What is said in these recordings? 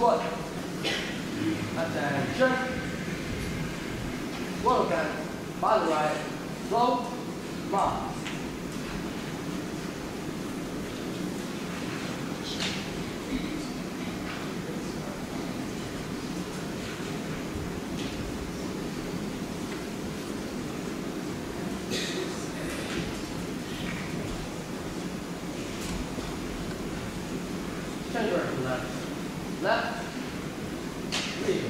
Squat. Attention. Well done. By the right. Slow. March. Change direction left. Left. Lead.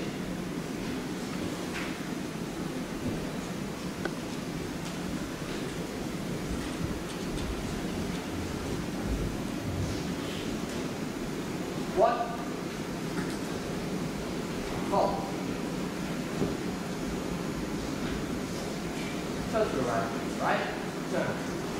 What? Hold. Turn to the right. Right? Turn.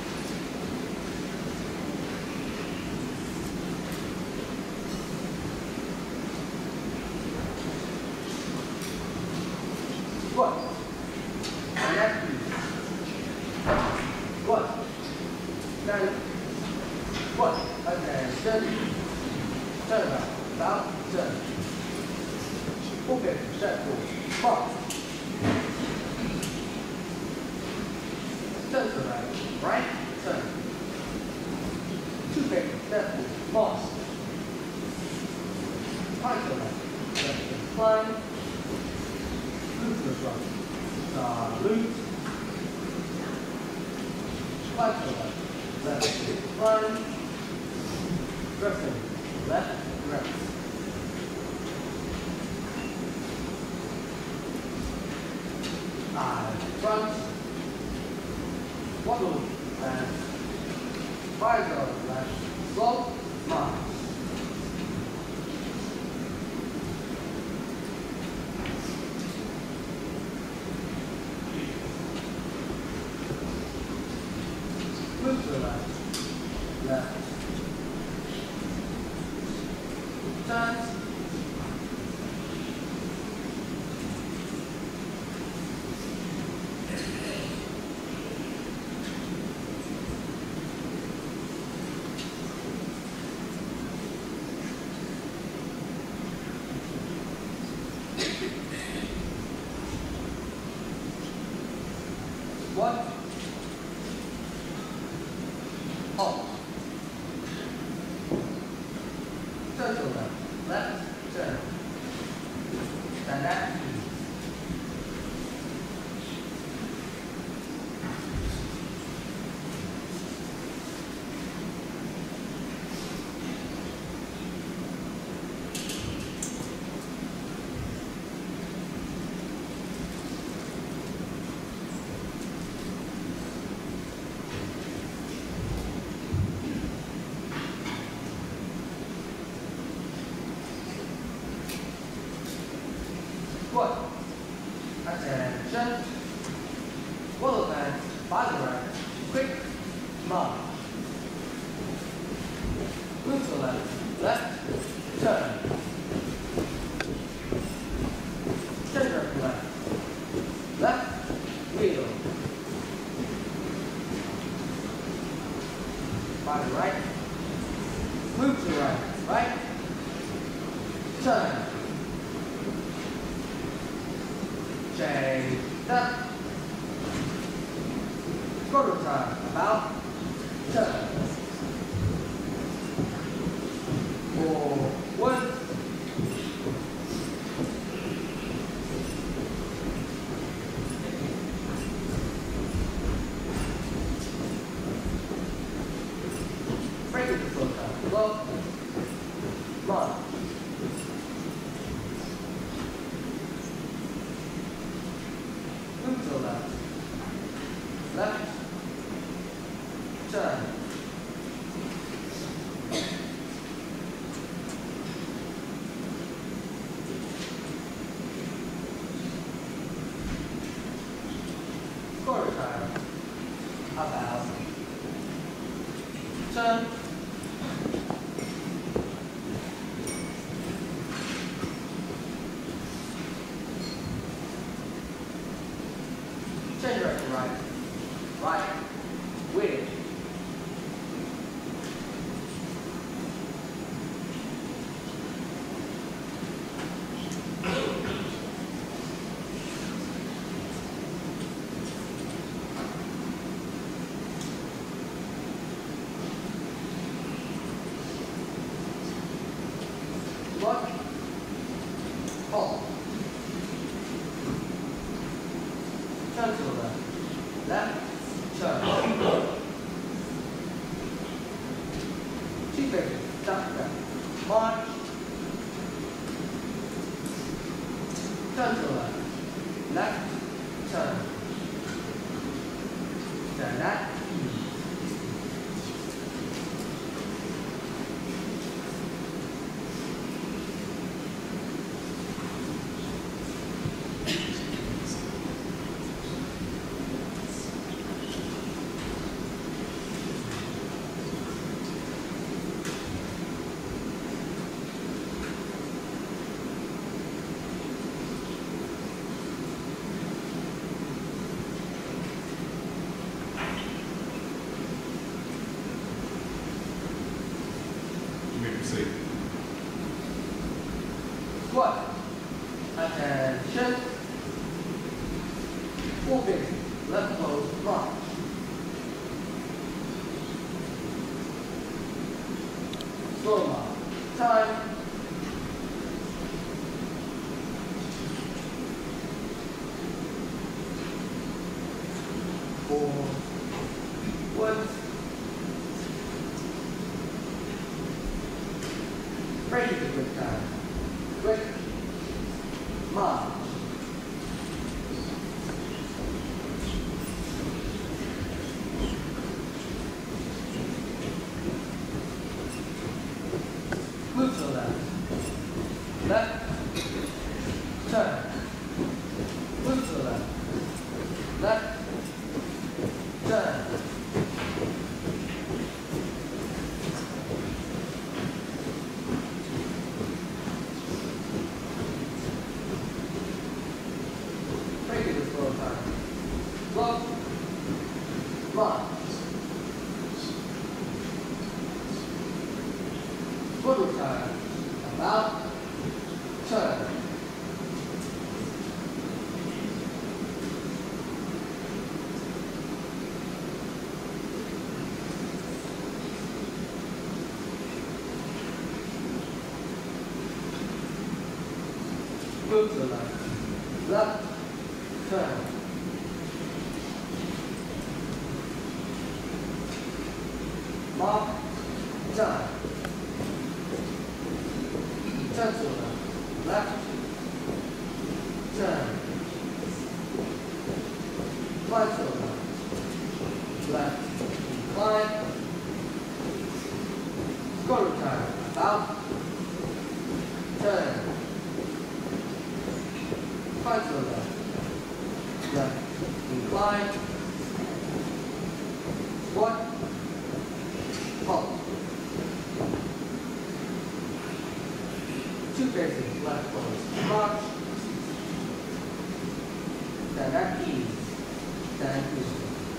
Squat. And left knee. Squat. Stand. Squat. Attention. Turn around. About. Turn. Okay. Step forward. March. Turn to the right. Right. Turn. 2 paper. Step forward. March. Right to the left. Left. Climb. Loop to the front. Loop. Right to the left. Left. Climb. Dressing. Left. Rest. Front. Wobble. And visor. Left. Slow. March. Move to the left. Left. Turn. What? Halt. Turn to the left. Left. Turn. Stand up. Squat. Attention. Well done. By the right. Quick. March. Move to the left. Left. Turn. Center to left. Left. Wheel. By the right. Move to the right. Right. Turn. Change. Up. Quarter time. About. Turn. Forward. Break it to full time. Low. March. Move to the left. Left. Turn. Quarter time. About. Turn. Change direction right. Right. With. Keep it. Stop. March. Turn to the left. Left. Turn. Turn that. Squat. Attention. Moving. Left toes march. Slow march. Time. Forward. Break it a quick time. Quick march. Move to the left. Left. Turn. Move to the left. Left. Turn. Slow, march. Swivel time. About. Turn. Move to the left. Left. Turn. Mark, turn. Turn to the left. Left. Turn. Climb to the left. Left. Climb. Quarter time. About. Turn. Climb to the left. Left. Incline. Squat. Halt. Two paces, left close. March. Stand at ease. Stand peaceful.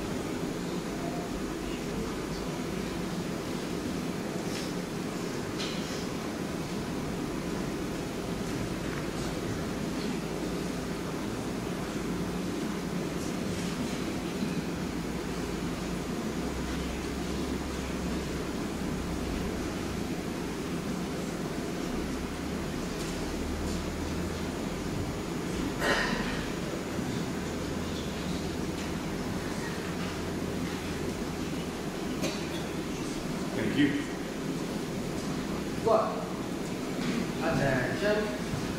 Thank you. Squat. Attention.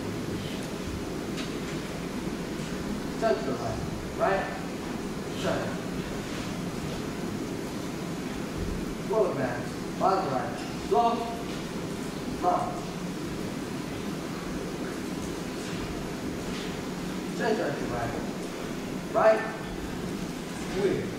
Turn to the left. Right. Turn. Roll it back. On the right. Slow. March. Change right to right. Right. Wheel.